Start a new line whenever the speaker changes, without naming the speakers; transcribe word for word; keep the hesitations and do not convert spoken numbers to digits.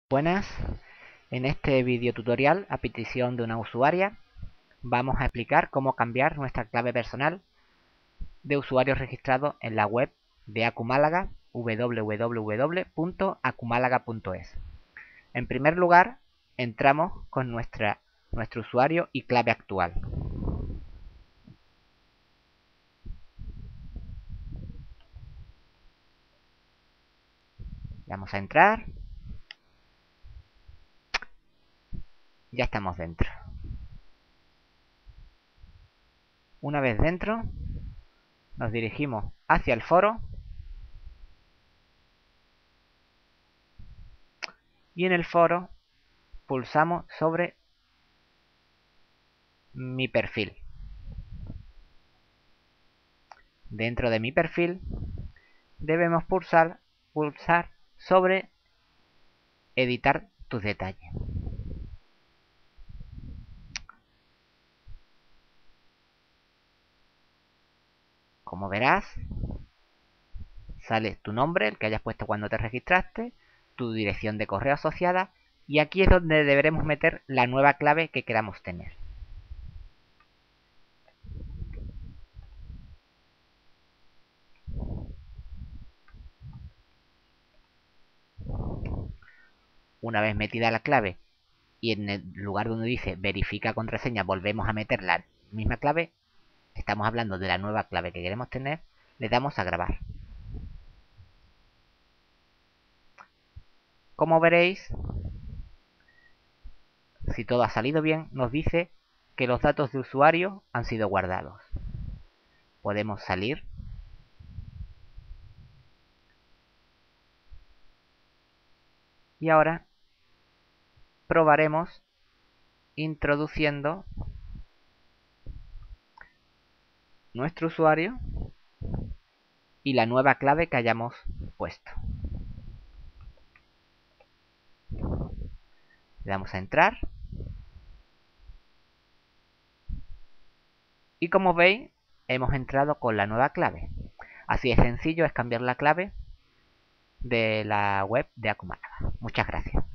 Buenas, en este video tutorial a petición de una usuaria vamos a explicar cómo cambiar nuestra clave personal de usuario registrado en la web de Acumálaga, w w w punto acumálaga punto es. En primer lugar, entramos con nuestra, nuestro usuario y clave actual. Vamos a entrar. Ya estamos dentro. Una vez dentro, nos dirigimos hacia el foro y en el foro pulsamos sobre mi perfil. Dentro de mi perfil debemos pulsar, pulsar sobre editar tus detalles. Como verás, sale tu nombre, el que hayas puesto cuando te registraste, tu dirección de correo asociada, y aquí es donde deberemos meter la nueva clave que queramos tener. Una vez metida la clave y en el lugar donde dice verifica contraseña volvemos a meter la misma clave, estamos hablando de la nueva clave que queremos tener, le damos a grabar. Como veréis, si todo ha salido bien, nos dice que los datos de usuario han sido guardados. Podemos salir y ahora probaremos introduciendo nuestro usuario y la nueva clave que hayamos puesto. Le damos a entrar y como veis hemos entrado con la nueva clave. Así de sencillo es cambiar la clave de la web de Acumálaga. Muchas gracias.